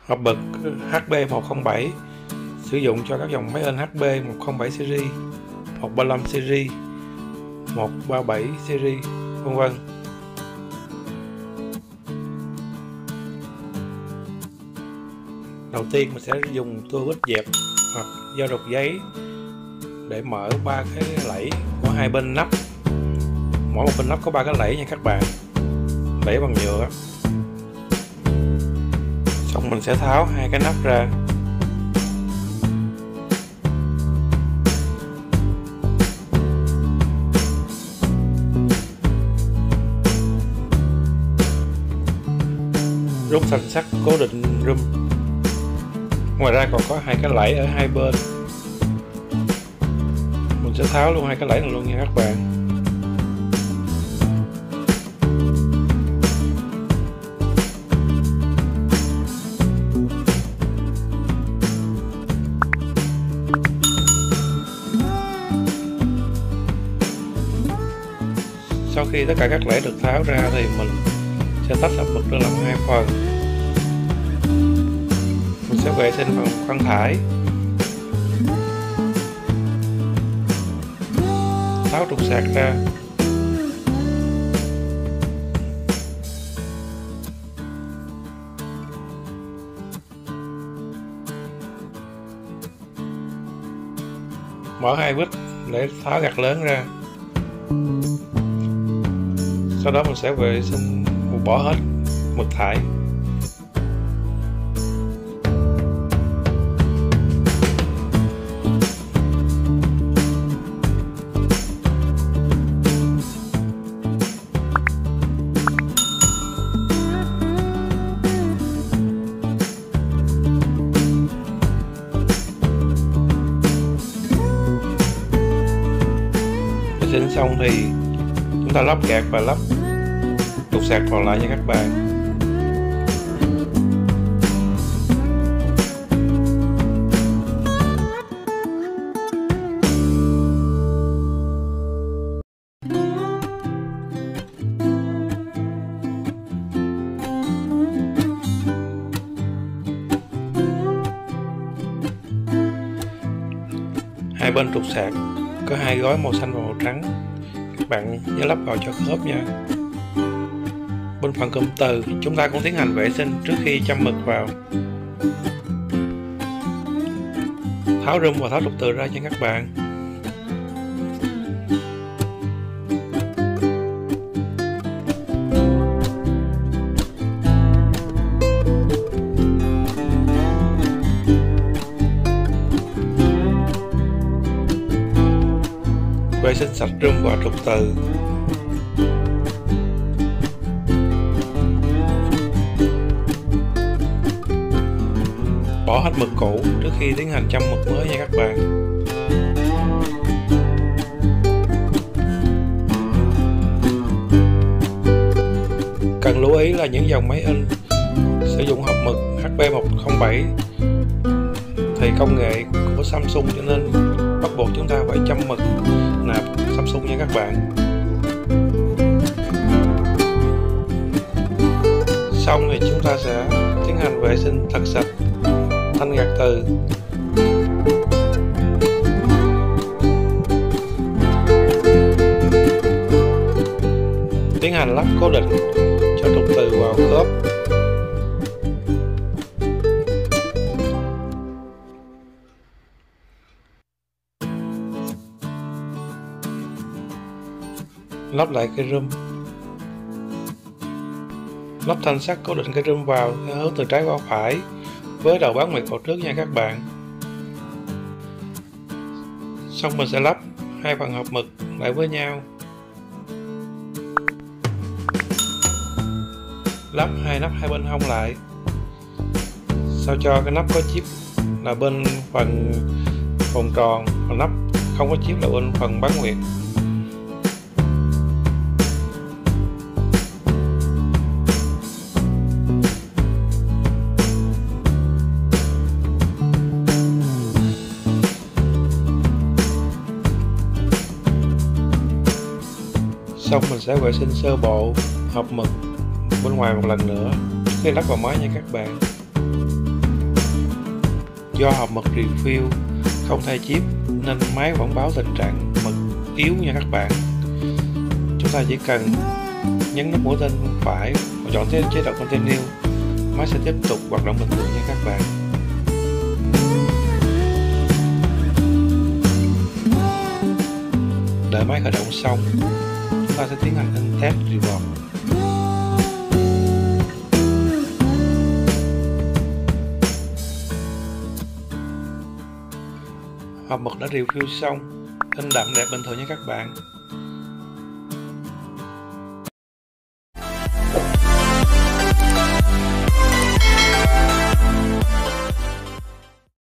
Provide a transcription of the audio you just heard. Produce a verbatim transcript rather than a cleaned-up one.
Hộp mực H B một không bảy sử dụng cho các dòng máy in H B một không bảy series, một ba lăm series, một ba bảy series, vân vân. Đầu tiên mình sẽ dùng tua vít dẹp hoặc dao đục giấy để mở ba cái lẫy của hai bên nắp. Mỗi một bên nắp có ba cái lẫy nha các bạn, lẫy bằng nhựa. Xong mình sẽ tháo hai cái nắp ra. Rút thanh sắt cố định rum. Ngoài ra còn có hai cái lẫy ở hai bên, mình sẽ tháo luôn hai cái lẫy này luôn nha các bạn. Sau khi tất cả các lẫy được tháo ra thì mình sẽ tách hộp mực ra làm hai phần. Mình sẽ vệ sinh phần khoang thải, tháo trục sạc ra, mở hai vít để tháo gạt lớn ra. Sau đó mình sẽ vệ sinh bỏ hết mực thải. Vệ sinh xong thì chúng ta lắp gạt và lắp trục sạc còn lại nha các bạn. Hai bên trục sạc có hai gói màu xanh và màu trắng, các bạn nhớ lắp vào cho khớp nha. Bên phần cụm từ chúng ta cũng tiến hành vệ sinh trước khi châm mực vào. Tháo rum và tháo trục từ ra cho các bạn. Vệ sinh sạch rum và trục từ. Bỏ hết mực cũ trước khi tiến hành châm mực mới nha các bạn. Cần lưu ý là những dòng máy in sử dụng hộp mực H B một không bảy thì công nghệ của Samsung, cho nên bắt buộc chúng ta phải châm mực nạp Samsung nha các bạn. Xong thì chúng ta sẽ tiến hành vệ sinh thật sạch thanh gạt từ. Tiến hành lắp cố định cho trục từ vào khớp. Lắp lại cây rum. Lắp thanh sắt cố định cây rum vào theo hướng từ trái qua phải với đầu bán nguyệt vào trước nha các bạn. Xong mình sẽ lắp hai phần hộp mực lại với nhau. Lắp hai nắp hai bên hông lại, sao cho cái nắp có chip là bên phần vòng tròn, còn nắp không có chip là bên phần bán nguyệt. Xong mình sẽ vệ sinh sơ bộ hộp mực bên ngoài một lần nữa trước khi lắp vào máy nha các bạn. Do hộp mực refill không thay chip nên máy vẫn báo tình trạng mực yếu nha các bạn. Chúng ta chỉ cần nhấn nút mũi tên phải và chọn chế độ Continue, máy sẽ tiếp tục hoạt động bình thường nha các bạn. Đợi máy khởi động xong, chúng ta sẽ tiến hành in test report. Hộp mực đã refill xong, in đậm đẹp bình thường nha các bạn.